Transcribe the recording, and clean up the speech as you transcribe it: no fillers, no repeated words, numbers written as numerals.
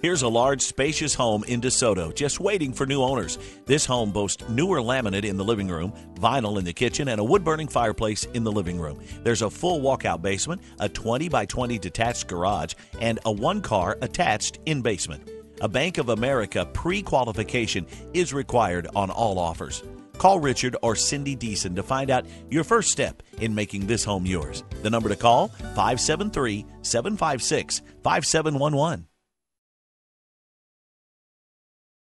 Here's a large, spacious home in DeSoto, just waiting for new owners. This home boasts newer laminate in the living room, vinyl in the kitchen, and a wood-burning fireplace in the living room. There's a full walkout basement, a 20 by 20 detached garage, and a one-car attached in basement. A Bank of America pre-qualification is required on all offers. Call Richard or Cindy Deason to find out your first step in making this home yours. The number to call, 573-756-5711.